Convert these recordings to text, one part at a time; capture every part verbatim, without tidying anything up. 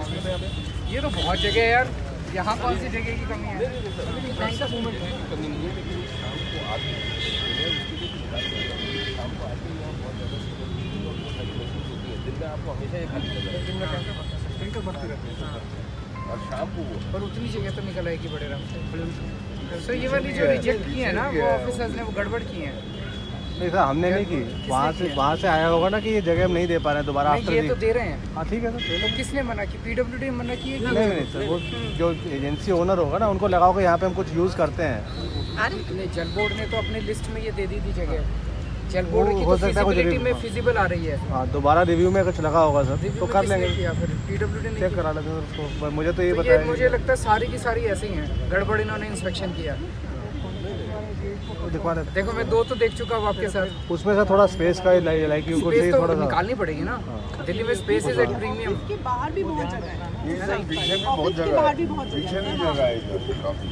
ये तो बहुत जगह है यार, यहाँ कौन सी जगह की कमी है? कमी नहीं है, लेकिन शाम को आगे शाम को आके दिन में आपको हमेशा ये खाली नजर दिन में टैंकर बढ़ती रहती है और शाम को पर उतनी जगह तो निकल आएगी बड़े आराम से। सो ये वाली जो रिजेक्ट की है ना वो ऑफिसर्स ने वो गड़बड़ की है। नहीं सर हमने नहीं की, वहाँ से वहाँ से आया होगा ना कि ये जगह हम नहीं दे पा रहे हैं दोबारा आफ्टर ये तो दे रहे हैं। हाँ ठीक है सर। तो किसने मना की? पीडब्ल्यूडी ने मना की है? नहीं नहीं सर, वो जो एजेंसी ओनर होगा ना उनको लगाओ कि यहाँ पे हम कुछ यूज़ करते हैं। अरे जल बोर्ड ने तो अपनी लिस्ट में ये दे दी थी जगह, जल बोर्ड की तो फिजिबिलिटी में फिजिबल आ रही है। हाँ दोबारा रिव्यू में कुछ लगा होगा सर तो कर लेंगे, पीडब्ल्यूडी ने चेक करा लेते हैं उसको। मुझे तो ये तो बताया, मुझे लगता है सारी की सारी ऐसे ही हैं, गड़बड़ इन्होंने इंस्पेक्शन किया। दिखवा देते। देखो मैं दो तो देख चुका हूँ आपके साथ। उसमें से थोड़ा स्पेस का लाइक यू स्पेस तो निकालनी पड़ेगी ना, दिल्ली में स्पेस इज एट प्रीमियम। इसके बाहर भी बहुत जगह है, ये सर पीछे में बहुत जगह बाहर भी बहुत पीछे भी जगह है इधर काफी।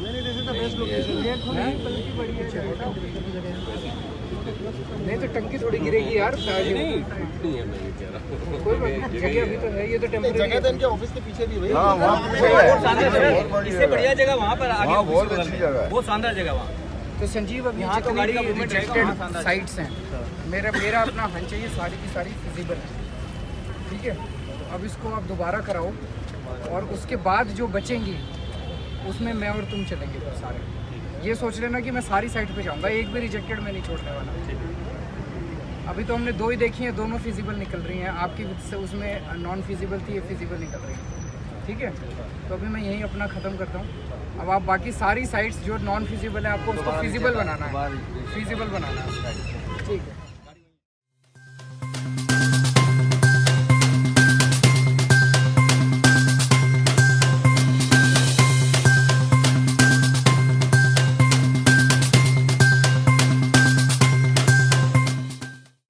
नहीं तो टंकी थोड़ी गिरेगी यार। नहीं टूटनी है, मैं ये कह रहा हूँ। कोई बात नहीं, जगह अभी तो है, ये तो टेम्परेरी जगह तो इनके ऑफिस के पीछे भी है। हाँ वहाँ पीछे है, इससे बढ़िया जगह वहाँ पर आगे, वहाँ बहुत अच्छी जगह है, बहुत शानदार जगह वहाँ। तो संजीव अभी यहाँ तो गाड़ी का जितनी movement रिजेक्टेड रहेगा, वहाँ साइट्स हैं, मेरा मेरा अपना हंच है ये सारी की सारी फिजिबल है, ठीक है। अब इसको आप दोबारा कराओ और उसके बाद जो बचेंगी उसमें मैं और तुम चलेंगे फिर सारे। ये सोच लेना कि मैं सारी साइट पे जाऊंगा, एक भी रिजेक्टेड में नहीं छोड़ने वाला। अभी तो हमने दो ही देखी हैं, दोनों फिजिबल निकल रही हैं। आपकी से उसमें नॉन फिजिबल थी, ये फिजिबल निकल रही है, ठीक है। तो अभी मैं यहीं अपना ख़त्म करता हूँ। अब आप बाकी सारी साइट्स जो नॉन फिजिबल है आपको उसको फिजिबल बनाना है, फिजिबल बनाना है, ठीक है।